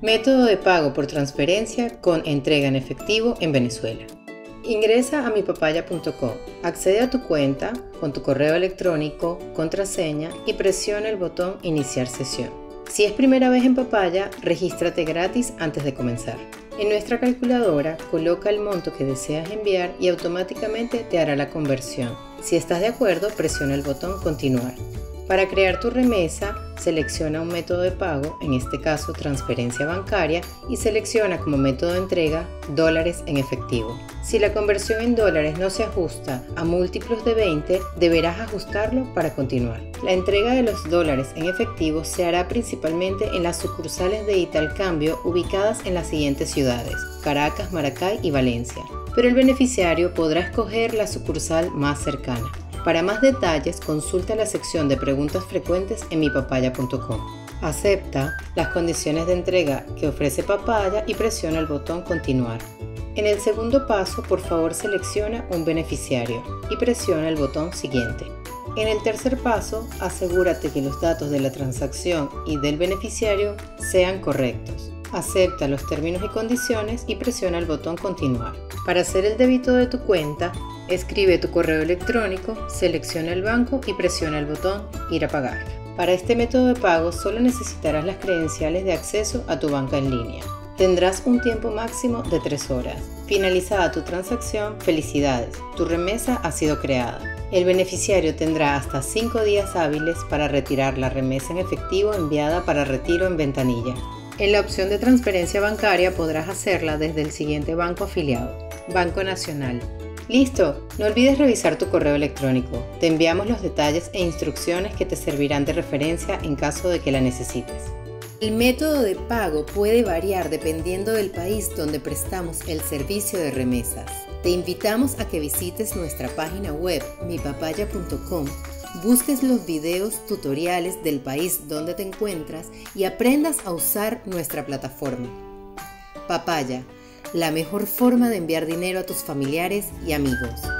Método de pago por transferencia con entrega en efectivo en Venezuela. Ingresa a mipapaya.com, accede a tu cuenta con tu correo electrónico, contraseña y presiona el botón Iniciar sesión. Si es primera vez en Papaya, regístrate gratis antes de comenzar. En nuestra calculadora, coloca el monto que deseas enviar y automáticamente te hará la conversión. Si estás de acuerdo, presiona el botón Continuar. Para crear tu remesa, selecciona un método de pago, en este caso transferencia bancaria, y selecciona como método de entrega dólares en efectivo. Si la conversión en dólares no se ajusta a múltiplos de 20, deberás ajustarlo para continuar. La entrega de los dólares en efectivo se hará principalmente en las sucursales de Italcambio ubicadas en las siguientes ciudades: Caracas, Maracay y Valencia, pero el beneficiario podrá escoger la sucursal más cercana. Para más detalles, consulta la sección de preguntas frecuentes en mipapaya.com. Acepta las condiciones de entrega que ofrece Papaya y presiona el botón Continuar. En el segundo paso, por favor selecciona un beneficiario y presiona el botón Siguiente. En el tercer paso, asegúrate que los datos de la transacción y del beneficiario sean correctos. Acepta los términos y condiciones y presiona el botón Continuar. Para hacer el débito de tu cuenta, escribe tu correo electrónico, selecciona el banco y presiona el botón Ir a pagar. Para este método de pago solo necesitarás las credenciales de acceso a tu banca en línea. Tendrás un tiempo máximo de 3 horas. Finalizada tu transacción, felicidades, tu remesa ha sido creada. El beneficiario tendrá hasta 5 días hábiles para retirar la remesa en efectivo enviada para retiro en ventanilla. En la opción de transferencia bancaria podrás hacerla desde el siguiente banco afiliado: Banco Nacional. ¡Listo! No olvides revisar tu correo electrónico. Te enviamos los detalles e instrucciones que te servirán de referencia en caso de que la necesites. El método de pago puede variar dependiendo del país donde prestamos el servicio de remesas. Te invitamos a que visites nuestra página web mipapaya.com, busques los videos tutoriales del país donde te encuentras y aprendas a usar nuestra plataforma. Papaya, la mejor forma de enviar dinero a tus familiares y amigos.